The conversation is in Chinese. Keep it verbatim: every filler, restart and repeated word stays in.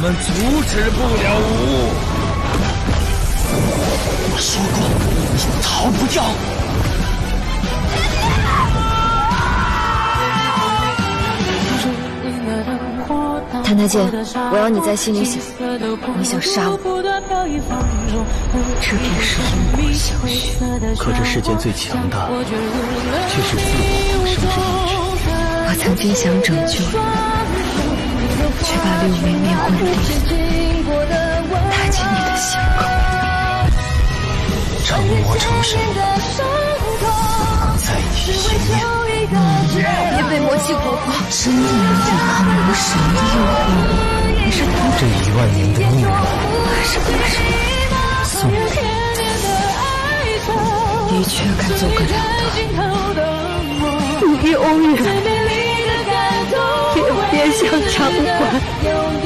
们阻止不了吾。 我说过，你逃不掉。 谭太监，我要你在心里想，你想杀我，这便是因果相续。 可这世间最强大的，却是自我生之意志。 我曾经想拯救你，却把六妹灭魂力打进你的心口。 成魔成神，在你心念。 别被魔气蛊惑，真的能抵抗魔神的诱惑？你是他这一万年的孽缘， 还是魔神送你。 的确该做个了得，你永远也别想偿还。